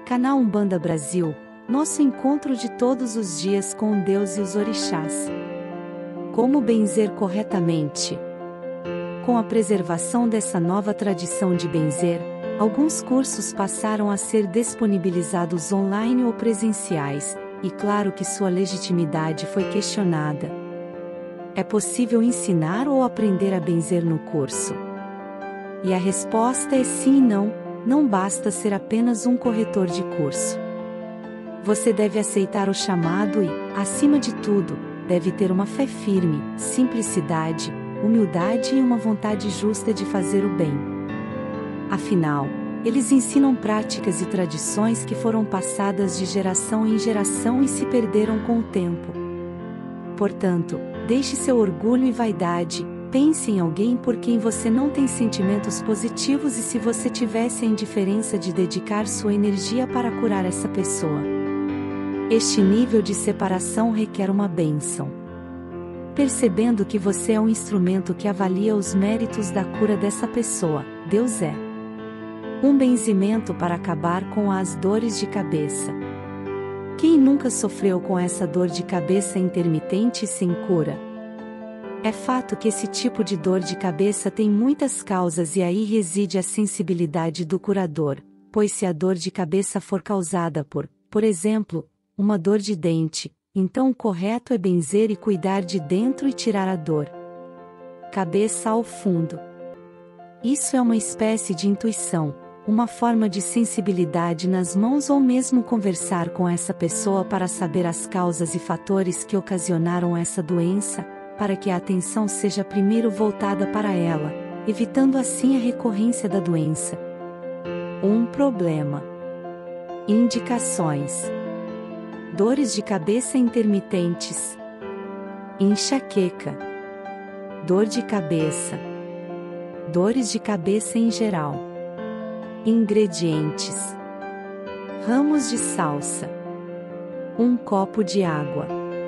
Canal Umbanda Brasil, nosso encontro de todos os dias com Deus e os orixás. Como benzer corretamente? Com a preservação dessa nova tradição de benzer, alguns cursos passaram a ser disponibilizados online ou presenciais, e claro que sua legitimidade foi questionada. É possível ensinar ou aprender a benzer no curso? E a resposta é sim e não, não basta ser apenas um corretor de curso. Você deve aceitar o chamado e, acima de tudo, deve ter uma fé firme, simplicidade, humildade e uma vontade justa de fazer o bem. Afinal, eles ensinam práticas e tradições que foram passadas de geração em geração e se perderam com o tempo. Portanto, deixe seu orgulho e vaidade, pense em alguém por quem você não tem sentimentos positivos e se você tivesse a indiferença de dedicar sua energia para curar essa pessoa. Este nível de separação requer uma bênção. Percebendo que você é um instrumento que avalia os méritos da cura dessa pessoa, Deus é um benzimento para acabar com as dores de cabeça. Quem nunca sofreu com essa dor de cabeça intermitente e sem cura? É fato que esse tipo de dor de cabeça tem muitas causas e aí reside a sensibilidade do curador, pois se a dor de cabeça for causada por exemplo, uma dor de dente, então o correto é benzer e cuidar de dentro e tirar a dor. Cabeça ao fundo. Isso é uma espécie de intuição, uma forma de sensibilidade nas mãos ou mesmo conversar com essa pessoa para saber as causas e fatores que ocasionaram essa doença, para que a atenção seja primeiro voltada para ela, evitando assim a recorrência da doença. Um problema. Indicações: dores de cabeça intermitentes, enxaqueca, dor de cabeça, dores de cabeça em geral. Ingredientes: ramos de salsa, 1 copo de água,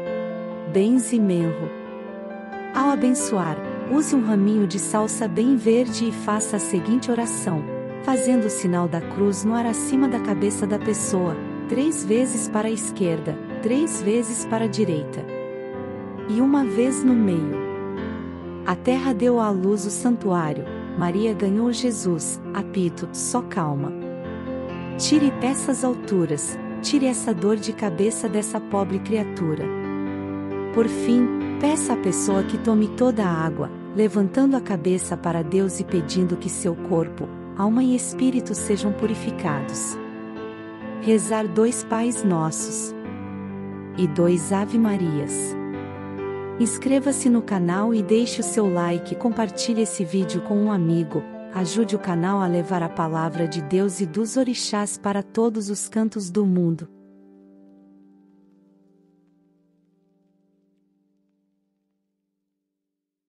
benzimento. Ao abençoar, use um raminho de salsa bem verde e faça a seguinte oração, fazendo o sinal da cruz no ar acima da cabeça da pessoa, 3 vezes para a esquerda, 3 vezes para a direita. E uma vez no meio. A terra deu à luz o santuário, Maria ganhou Jesus, apito, só calma. Tire essas alturas, tire essa dor de cabeça dessa pobre criatura. Por fim, peça à pessoa que tome toda a água, levantando a cabeça para Deus e pedindo que seu corpo, alma e espírito sejam purificados. Rezar 2 Pais Nossos e 2 Ave Marias. Inscreva-se no canal e deixe o seu like e compartilhe esse vídeo com um amigo, ajude o canal a levar a palavra de Deus e dos orixás para todos os cantos do mundo.